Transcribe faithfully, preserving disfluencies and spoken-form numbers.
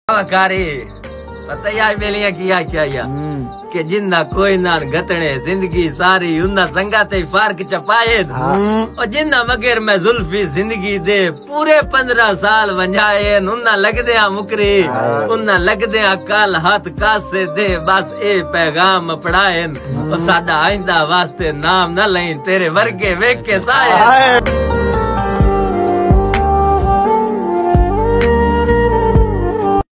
कारी पता यार बेलियां किया क्या या कि जिन्ना कोई ना गतने जिंदगी सारी उन्ना संगा ते फार्क चपाए और जिन्ना मगर मैं जुल्फी जिंदगी दे पूरे पंद्रह साल वंजाए उन्ना लगदे आ मुकरी उन्ना लगदे आ काल हाथ कासे दे बस ए पैगाम पढ़ाए और साडा आइंदा वास्ते नाम न लई तेरे वर्गे वेख के साए।